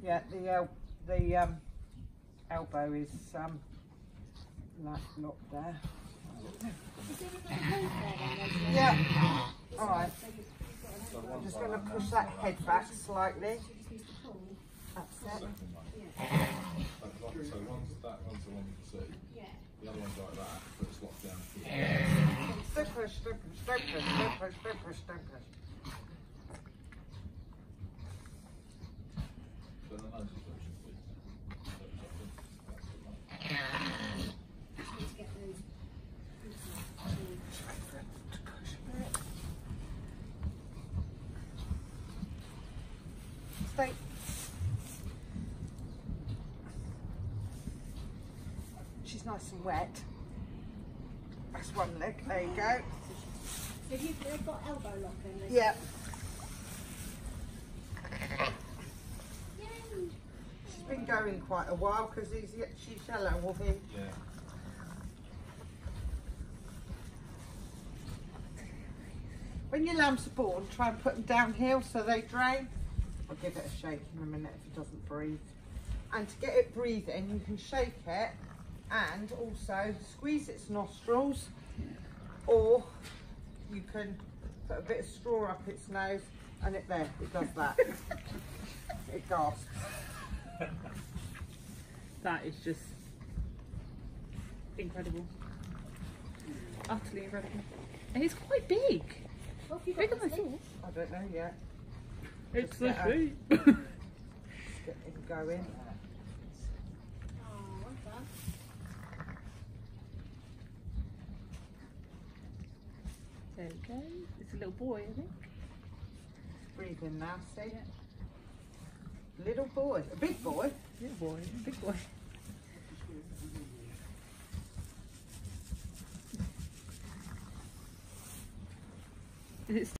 Yeah, the elbow is locked there. Yeah. All right. I'm just going to push that head back slightly. That's it. So one's the one you can see. The other one's like that, but it's locked down here. Don't push, don't push, don't push, don't push, don't push, don't push. So the nose is very short. Stay. She's nice and wet. That's one leg. There you go. So they've got elbow lock in. Yeah. She's been going quite a while because she's yellow, will he? Yeah. When your lambs are born, try and put them downhill so they drain. I'll give it a shake in a minute if it doesn't breathe. And to get it breathing, you can shake it and also squeeze its nostrils, or you can put a bit of straw up its nose and it does that. It gasps. That is just incredible. Utterly incredible. And it's quite big. Bigger than I thought. I don't know yet. It's the sheep. Get it going. There we go. It's a little boy, I think. It's breathing now, see? Yeah. Little boy. A big boy. Little boy. Big boy. It's